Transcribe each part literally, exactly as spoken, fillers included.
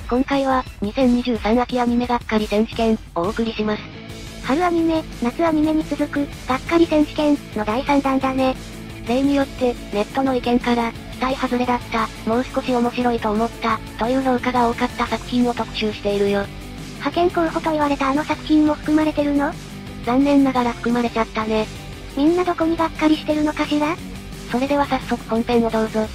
今回は、にせんにじゅうさん秋アニメがっかり選手権をお送りします。 春アニメ、夏アニメに続く、がっかり選手権のだいさんだんだね。 例によって、ネットの意見から、期待外れだった、もう少し面白いと思った、という評価が多かった作品を特集しているよ。 派遣候補と言われたあの作品も含まれてるの？ 残念ながら含まれちゃったね。 みんなどこにがっかりしてるのかしら？ それでは早速本編をどうぞ。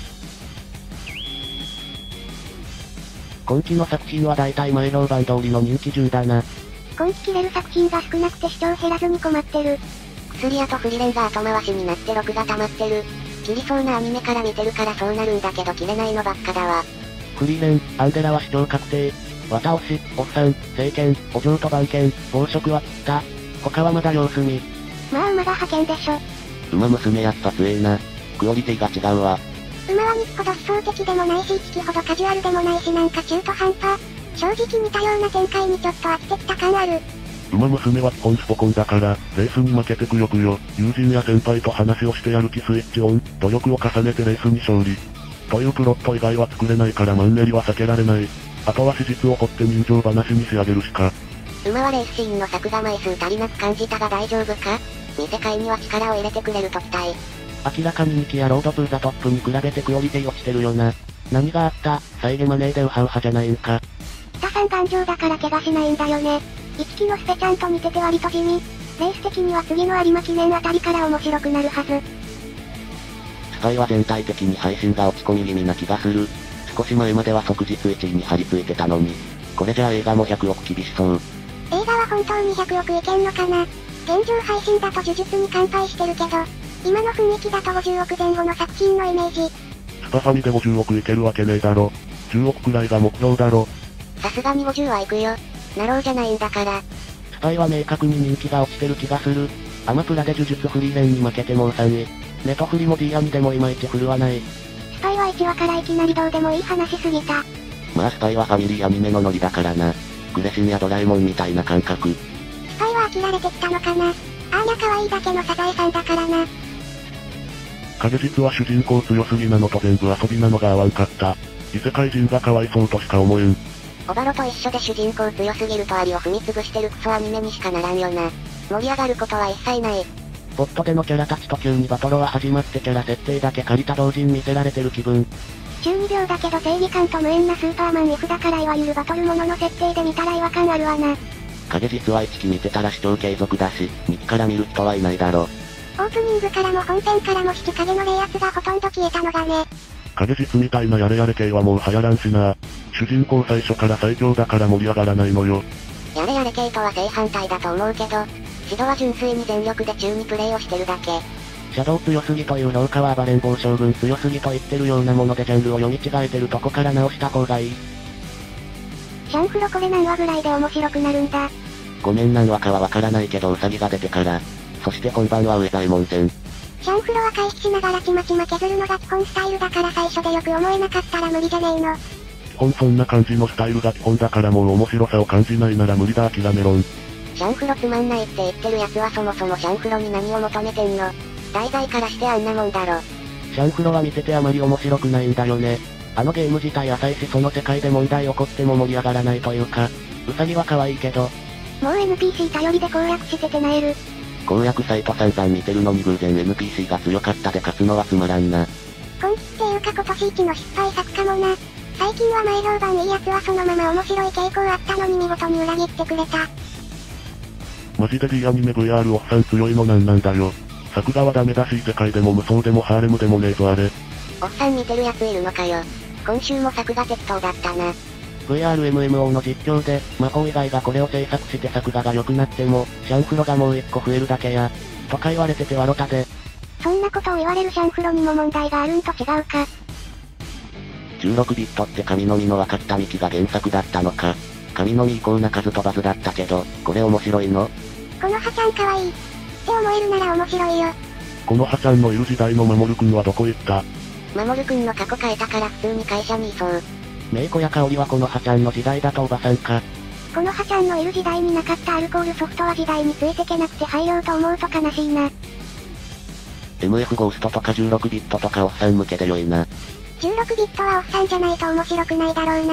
今期の作品は大体前評判通りの人気順だな。 今期切れる作品が少なくて視聴減らずに困ってる。 薬屋とフリレンが後回しになって録が溜まってる。切りそうなアニメから見てるからそうなるんだけど切れないのばっかだわ。 フリーレン、アンデラは視聴確定。綿押し、おっさん、聖剣、お嬢と番犬、暴食は切った。他はまだ様子見。 まあ馬が派遣でしょ。 馬娘やっぱ強えな。クオリティが違うわ。 馬はにほど悲壮的でもないしいちきほどカジュアルでもないしなんか中途半端。正直似たような展開にちょっと飽きてきた感ある。 馬娘は基本スポコンだから、レースに負けてくよくよ。友人や先輩と話をしてやる気スイッチオン、努力を重ねてレースに勝利。というプロット以外は作れないからマンネリは避けられない。あとは史実を掘って人情話に仕上げるしか。 馬はレースシーンの作画枚数足りなく感じたが大丈夫か？見世界には力を入れてくれると期待。 明らかに人気やロードトゥーザトップに比べてクオリティ落ちてるよな。何があった？再現マネーでウハウハじゃないんか。 北さん頑丈だから怪我しないんだよね。いちきのスペちゃんと似てて割と地味。レース的には次の有馬記念あたりから面白くなるはず。 スパイは全体的に配信が落ち込み気味な気がする。少し前までは即日いちいに張り付いてたのに。これじゃあ映画もひゃくおく厳しそう。 映画は本当にひゃくおくいけんのかな？現状配信だと呪術に乾杯してるけど、今の雰囲気だとごじゅうおくぜん後の作品のイメージ。 スパファミでごじゅうおくいけるわけねえだろ。じゅうおくくらいが目標だろ。 さすがにごじゅうはいくよ。ナローじゃないんだから。 スパイは明確に人気が落ちてる気がする。アマプラで呪術フリーレンに負けてもうさんい。ネトフリも D アニでもいまいち振るわない。 スパイはいちわからいきなりどうでもいい話すぎた。 まあスパイはファミリーアニメのノリだからな。クレシンやドラえもんみたいな感覚。 スパイは飽きられてきたのかな。あーにゃ可愛いだけのサザエさんだからな。 影実は主人公強すぎなのと全部遊びなのが合わんかった。異世界人がかわいそうとしか思えん。 オバロと一緒で主人公強すぎるとアリを踏み潰してるクソアニメにしかならんよな。盛り上がることは一切ない。 ボットでのキャラたちと急にバトロは始まってキャラ設定だけ借りた同人見せられてる気分。 中にびょうだけど正義感と無縁なスーパーマンイフだからいわゆるバトルものの設定で見たら違和感あるわな。 影実はいちき見てたら視聴継続だし、にきから見る人はいないだろ。 オープニングからも本編からも引き影の冷圧がほとんど消えたのがね。 影実みたいなやれやれ系はもう流行らんしな。主人公最初から最強だから盛り上がらないのよ。 やれやれ系とは正反対だと思うけど、シドは純粋に全力で中にプレイをしてるだけ。 シャドウ強すぎという評価は暴れん坊将軍強すぎと言ってるようなものでジャンルを読み違えてるとこから直した方がいい。 シャンフロこれ何話ぐらいで面白くなるんだ。 ごめん何話かはわからないけどウサギが出てから。そして今晩は上左衛門戦。 シャンフロは回避しながらちまちま削るのが基本スタイルだから最初でよく思えなかったら無理じゃねえの。 基本そんな感じのスタイルが基本だからもう面白さを感じないなら無理だ諦めろん。 シャンフロつまんないって言ってる奴はそもそもシャンフロに何を求めてんの？題材からしてあんなもんだろ。 シャンフロは見ててあまり面白くないんだよね。あのゲーム自体浅いしその世界で問題起こっても盛り上がらないというか、ウサギは可愛いけど。 もう エヌピーシー 頼りで攻略しててなえる。 攻略サイト散々見てるのに偶然 エヌピーシー が強かったで勝つのはつまらんな。 今期っていうか今年一の失敗作かもな。最近は前評判いいやつはそのまま面白い傾向あったのに見事に裏切ってくれた。 マジで D アニメ ブイアール おっさん強いのなんなんだよ。作画はダメだし異世界でも無双でもハーレムでもねえぞあれ。 おっさん見てるやついるのかよ。今週も作画適当だったな。 ブイアールエムエムオー の実況で、魔法以外がこれを制作して作画が良くなっても、シャンフロがもう一個増えるだけや、とか言われててわろたで。 そんなことを言われるシャンフロにも問題があるんと違うか。 じゅうろくビットって神のみの分かったミキが原作だったのか。神のみイコールな数飛ばずだったけど、これ面白いの？ このハちゃんかわいい。って思えるなら面白いよ。 このハちゃんのいる時代の守くんはどこ行った？ 守くんの過去変えたから普通に会社にいそう。 メイコや香織はこのハちゃんの時代だとおばさんか。 このハちゃんのいる時代になかったアルコールソフトは時代についてけなくて廃業と思うと悲しいな。 エムエフ ゴーストとかじゅうろくビットとかおっさん向けで良いな。 じゅうろくビットはおっさんじゃないと面白くないだろうな。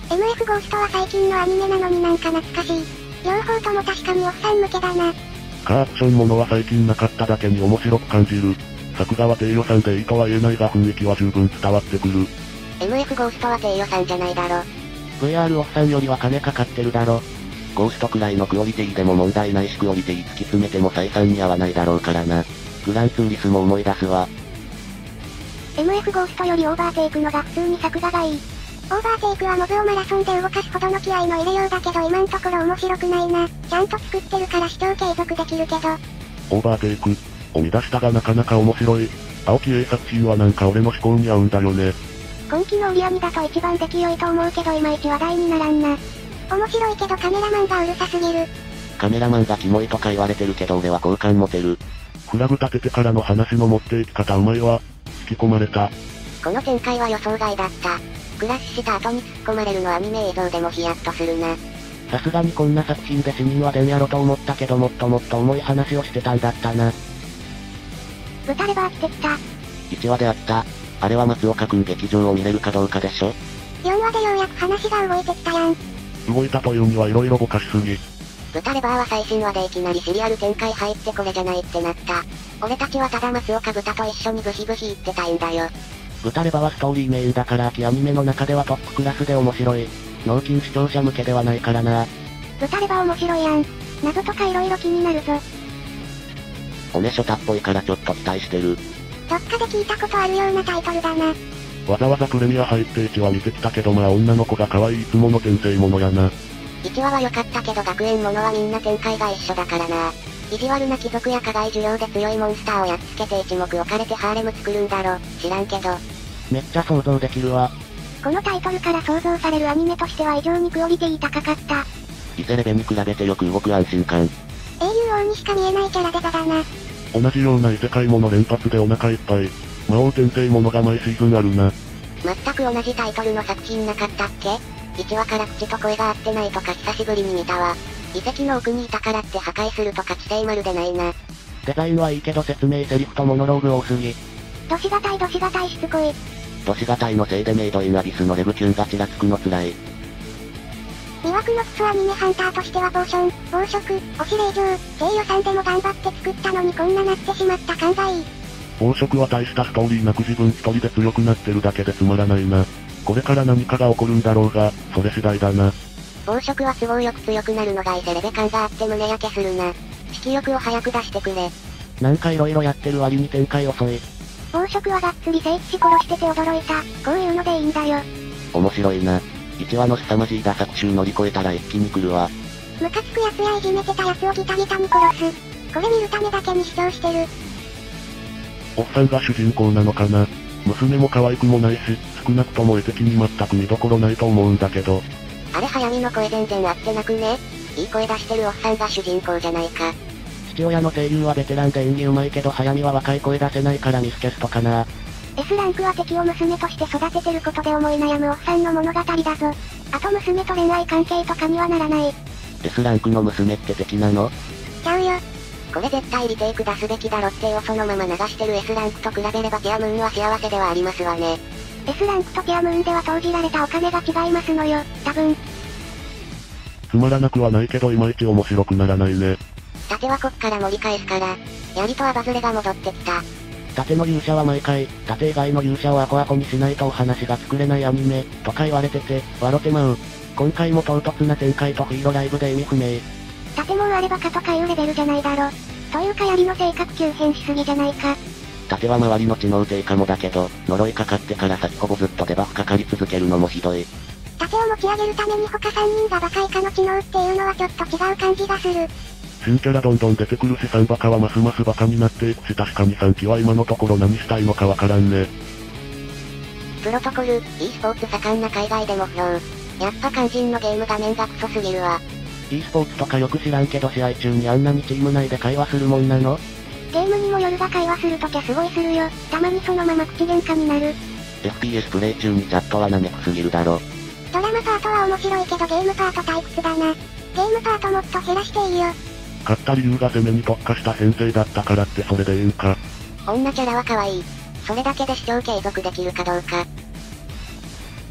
エムエフ ゴーストは最近のアニメなのになんか懐かしい。両方とも確かにおっさん向けだな。 カーアクションものは最近なかっただけに面白く感じる。作画は低予算でいいとは言えないが雰囲気は十分伝わってくる。 エムエフ ゴーストは低予算じゃないだろ。 ブイアール おっさんよりは金かかってるだろ。 ゴーストくらいのクオリティでも問題ないしクオリティ突き詰めても採算に合わないだろうからな。グランツーリスも思い出すわ。 エムエフ ゴーストよりオーバーテイクのが普通に作画がいい。オーバーテイクはモブをマラソンで動かすほどの気合の入れようだけど今んところ面白くないな。ちゃんと作ってるから視聴継続できるけど。 オーバーテイクを見出したがなかなか面白い。青木 A 作品はなんか俺の思考に合うんだよね。 今期の売り上げだと一番出来良いと思うけどいまいち話題にならんな。面白いけどカメラマンがうるさすぎる。 カメラマンがキモいとか言われてるけど俺は好感持てる。 フラグ立ててからの話の持っていき方うまいわ。引き込まれた。 この展開は予想外だった。クラッシュした後に突っ込まれるのアニメ映像でもヒヤッとするな。 さすがにこんな作品で死人は出んやろと思ったけどもっともっと重い話をしてたんだったな。 豚レバー来てきた。 いちわであった。あれは松岡くん劇場を見れるかどうかでしょ。 よんわでようやく話が動いてきたやん。 動いたというには色々ぼかしすぎ。 豚レバーは最新話でいきなりシリアル展開入ってこれじゃないってなった。俺たちはただ松岡豚と一緒にブヒブヒ言ってたいんだよ。 豚レバはストーリーメインだから秋アニメの中ではトップクラスで面白い。脳筋視聴者向けではないからな。 豚レバ面白いやん。謎とか色々気になるぞ。 おねショタっぽいからちょっと期待してる。 どっかで聞いたことあるようなタイトルだな。 わざわざプレミア入っていちわ見てきたけどまあ女の子が可愛いいつもの転生ものやな。 いちわは良かったけど学園ものはみんな展開が一緒だからな。意地悪な貴族や課外授業で強いモンスターをやっつけて一目置かれてハーレム作るんだろ。知らんけど。 めっちゃ想像できるわ。 このタイトルから想像されるアニメとしては異常にクオリティ高かった。 イセレベに比べてよく動く安心感。 英雄王にしか見えないキャラデザだな。 同じような異世界もの連発でお腹いっぱい。魔王転生ものが毎シーズンあるな。 全く同じタイトルの作品なかったっけ？ いち 話から口と声が合ってないとか久しぶりに見たわ。遺跡の奥にいたからって破壊するとか地底まるでないな。 デザインはいいけど説明セリフとモノローグ多すぎ。 どしがたいどしがたいしつこい。 どしがたいのせいでメイドインアビスのレブキュンがちらつくのつらい。 魅惑のクソアニメハンターとしてはポーション、暴食、推し令状、低予算でも頑張って作ったのにこんななってしまった感がいい。 暴食は大したストーリーなく自分一人で強くなってるだけでつまらないな。これから何かが起こるんだろうが、それ次第だな。 暴食は都合よく強くなるのがイセレベ感があって胸焼けするな。色欲を早く出してくれ。 なんか色々やってる割に展開遅い。 暴食はがっつり聖騎士殺してて驚いた。こういうのでいいんだよ。 面白いな。いちわの凄まじい打作集乗り越えたら一気に来るわ。 ムカつく奴やいじめてた奴をギタギタに殺す。これ見るためだけに視聴してる。 おっさんが主人公なのかな。娘も可愛くもないし、少なくとも絵的に全く見どころないと思うんだけど。 あれ早見の声全然合ってなくね？いい声出してるおっさんが主人公じゃないか。 父親の声優はベテランで演技上手いけど早見は若い声出せないからミスキャストかな。 S ランクは敵を娘として育ててることで思い悩むおっさんの物語だぞ。あと娘と恋愛関係とかにはならない。 S ランクの娘って敵なの？ ちゃうよ。これ絶対リテイク出すべきだろってをそのまま流してる S ランクと比べればティアムーンは幸せではありますわね。 S ランクとティアムーンでは投じられたお金が違いますのよ、多分。 つまらなくはないけどいまいち面白くならないね。 盾はこっから盛り返すから。やりとアバズレが戻ってきた。 盾の勇者は毎回、盾以外の勇者をアコアコにしないとお話が作れないアニメ、とか言われてて、笑ってまう。今回も唐突な展開とフィードライブで意味不明。 盾もんあればかとかいうレベルじゃないだろ。というか槍の性格急変しすぎじゃないか。 盾は周りの知能低下もだけど、呪いかかってから先ほぼずっとデバフかかり続けるのもひどい。 盾を持ち上げるために他さんにんがバカ以下の知能っていうのはちょっと違う感じがする。 新キャラどんどん出てくるしさんバカはますますバカになっていくし確かにさんきは今のところ何したいのかわからんね。 プロトコル、e スポーツ盛んな海外でも不評。やっぱ肝心のゲーム画面がクソすぎるわ。 e スポーツとかよく知らんけど試合中にあんなにチーム内で会話するもんなの？ ゲームにもよるが会話するときはすごいするよ。たまにそのまま口喧嘩になる。 エフピーエス プレイ中にチャットはなめくすぎるだろ。 ドラマパートは面白いけどゲームパート退屈だな。ゲームパートもっと減らしていいよ。 勝った理由が攻めに特化した編成だったからってそれでいいんか。 女キャラは可愛い。それだけで視聴継続できるかどうか。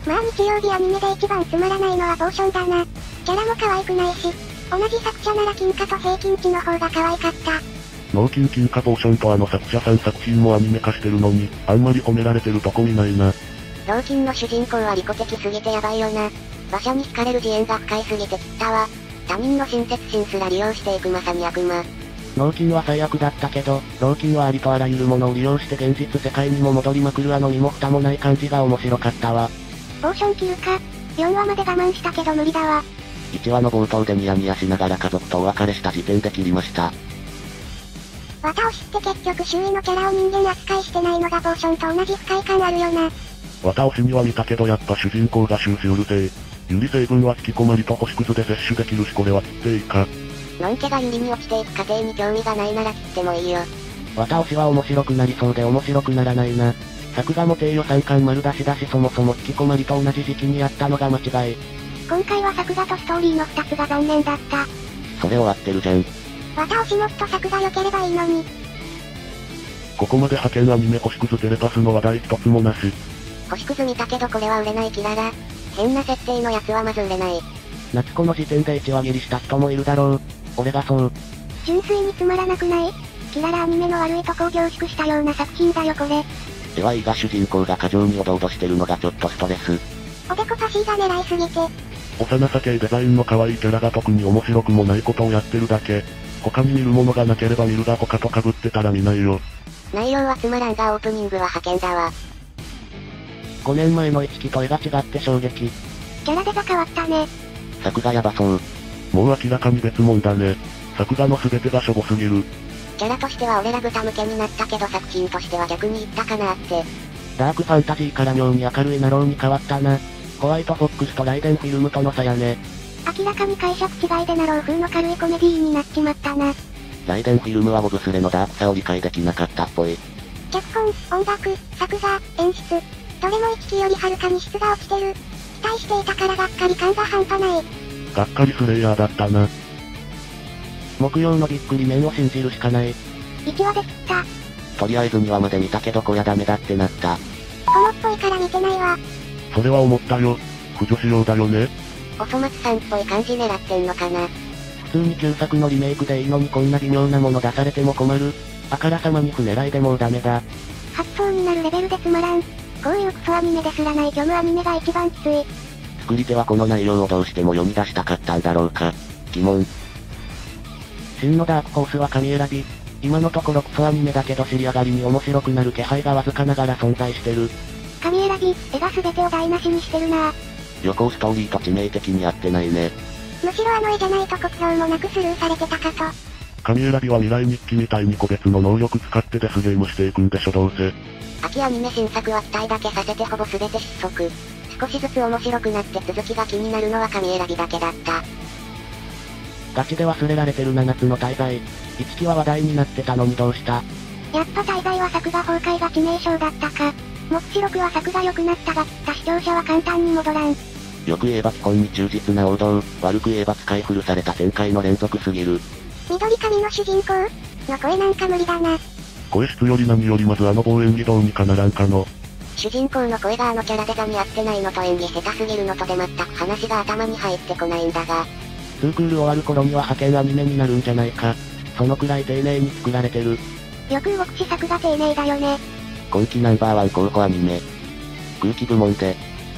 まあ日曜日アニメで一番つまらないのはポーションだな。キャラも可愛くないし、同じ作者なら金貨と平均値の方が可愛かった。 脳筋金貨ポーションとあの作者さん作品もアニメ化してるのに、あんまり褒められてるとこ見ないな。 脳筋の主人公は利己的すぎてヤバいよな。馬車に惹かれる自演が深いすぎてきったわ。他人の親切心すら利用していくまさに悪魔。 脳筋は最悪だったけど、老筋はありとあらゆるものを利用して現実世界にも戻りまくるあの身も蓋もない感じが面白かったわ。 ポーション切るか。よんわまで我慢したけど無理だわ。 いちわの冒頭でニヤニヤしながら家族とお別れした時点で切りました。 綿押しって結局周囲のキャラを人間扱いしてないのがポーションと同じ不快感あるよな。 綿押しには見たけどやっぱ主人公が終始うるせえ。ユリ成分は引きこまりと星屑で摂取できるしこれは切っていいか。 のんけがユリに落ちていく過程に興味がないなら切ってもいいよ。 綿押しは面白くなりそうで面白くならないな。作画も低予算感丸出しだしそもそも引きこまりと同じ時期にやったのが間違い。 今回は作画とストーリーのふたつが残念だった。 それ終わってるじゃん。 綿押しもっと作画良ければいいのに。 ここまで派遣アニメ星屑テレパスの話題一つもなし。 星屑見たけどこれは売れないキララ。変な設定のやつはまず売れない。 夏子の時点でいちわ切りした人もいるだろう。俺がそう。 純粋につまらなくない？キララアニメの悪いとこを凝縮したような作品だよこれ。 ではいいが主人公が過剰におどおどしてるのがちょっとストレス。 おでこパシーが狙いすぎて。 幼さ系デザインの可愛いキャラが特に面白くもないことをやってるだけ。他に見るものがなければ見るが他と被ってたら見ないよ。 内容はつまらんがオープニングは派遣だわ。 ごねんまえのいちきと絵が違って衝撃。 キャラデザ変わったね。 作画やばそう。 もう明らかに別物だね。作画の全てがしょぼすぎる。 キャラとしては俺ら豚向けになったけど作品としては逆にいったかなって。 ダークファンタジーから妙に明るいナローに変わったな。ホワイトフォックスとライデンフィルムとの差やね。 明らかに解釈違いでナロー風の軽いコメディーになっちまったな。 ライデンフィルムはボブスレのダークさを理解できなかったっぽい。 脚本、音楽、作画、演出。どれもいちきよりはるかに質が落ちてる。期待していたからがっかり感が半端ない。 がっかりスレイヤーだったな。 木曜のびっくり面を信じるしかない。 いちわで切った。 とりあえずにわまで見たけどこりゃダメだってなった。 ホモっぽいから見てないわ。 それは思ったよ。不女子用だよね。 おそ松さんっぽい感じ狙ってんのかな。 普通に旧作のリメイクでいいのにこんな微妙なもの出されても困る。あからさまに不狙いでもうダメだ。 発想になるレベルでつまらん。こういうクソアニメですらない虚無アニメが一番きつい。 作り手はこの内容をどうしても世に出したかったんだろうか。疑問。 真のダークホースは神選び。今のところクソアニメだけど尻上がりに面白くなる気配がわずかながら存在してる。 神選び、絵が全てを台無しにしてるなぁ。 旅行ストーリーと致命的に合ってないね。 むしろあの絵じゃないと酷評もなくスルーされてたかと。 神選びは未来日記みたいに個別の能力使ってデスゲームしていくんでしょどうせ。 秋アニメ新作は期待だけさせてほぼ全て失速。少しずつ面白くなって続きが気になるのは神選びだけだった。 ガチで忘れられてるな夏の大罪。いちきは話題になってたのにどうした？ やっぱ大罪は作画崩壊が致命傷だったか。目視録は作画良くなったが切った視聴者は簡単に戻らん。 よく言えば基本に忠実な王道、悪く言えば使い古された展開の連続すぎる。 緑髪の主人公の声なんか無理だな。 声質より何よりまずあの棒演技どうにかならんかの。 主人公の声があのキャラデザに合ってないのと演技下手すぎるのとで全く話が頭に入ってこないんだが。 ツークール終わる頃には派遣アニメになるんじゃないか。そのくらい丁寧に作られてる。 よく動くし作が丁寧だよね。 今季ナンバーワン候補アニメ。空気部門で。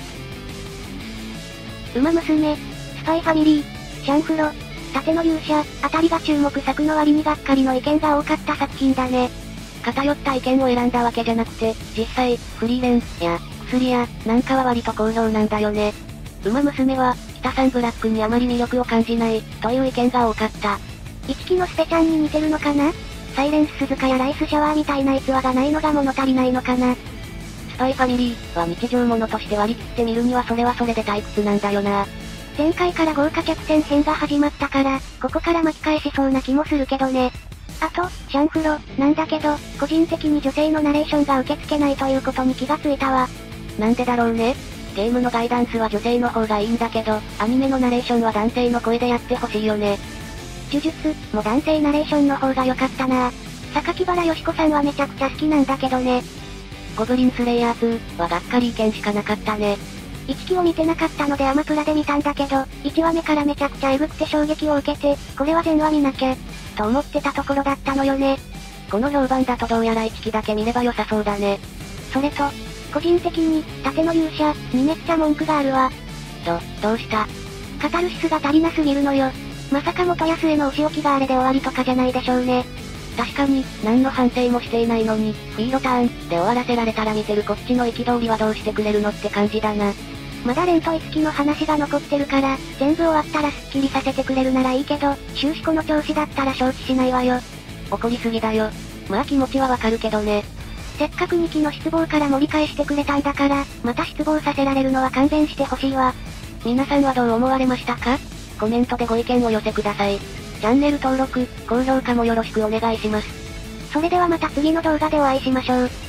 ウマ娘、スパイファミリー、シャンフロ、盾の勇者、あたりが注目作の割にがっかりの意見が多かった作品だね。 偏った意見を選んだわけじゃなくて、実際、フリーレン、や、薬や、なんかは割と好評なんだよね。ウマ娘は、北さんブラックにあまり魅力を感じない、という意見が多かった。 いちきのスペちゃんに似てるのかな？サイレンス鈴鹿やライスシャワーみたいな逸話がないのが物足りないのかな。 スパイファミリーは日常ものとして割り切ってみるにはそれはそれで退屈なんだよな。 前回から豪華客船編が始まったから、ここから巻き返しそうな気もするけどね。あと、シャンフロ、なんだけど、個人的に女性のナレーションが受け付けないということに気がついたわ。 なんでだろうね。ゲームのガイダンスは女性の方がいいんだけど、アニメのナレーションは男性の声でやってほしいよね。 呪術も男性ナレーションの方が良かったな。榊原よし子さんはめちゃくちゃ好きなんだけどね。 ゴブリンスレイヤーツーはがっかり意見しかなかったね。 いちきを見てなかったのでアマプラで見たんだけど、いちわめからめちゃくちゃエグくて衝撃を受けて、これは全話見なきゃ、と思ってたところだったのよね。 この評判だとどうやらいっきだけ見れば良さそうだね。 それと、個人的に、盾の勇者にめっちゃ文句があるわ。 ど、どうした？ カタルシスが足りなすぎるのよ。まさか元康へのお仕置きがあれで終わりとかじゃないでしょうね。 確かに、何の反省もしていないのに、フィーロターン、で終わらせられたら見てるこっちの憤りはどうしてくれるのって感じだな。 まだレンとイツキの話が残ってるから、全部終わったらスッキリさせてくれるならいいけど、終始この調子だったら承知しないわよ。 怒りすぎだよ。まあ気持ちはわかるけどね。 せっかくにきの失望から盛り返してくれたんだから、また失望させられるのは勘弁してほしいわ。 皆さんはどう思われましたか？コメントでご意見をお寄せください。チャンネル登録、高評価もよろしくお願いします。 それではまた次の動画でお会いしましょう。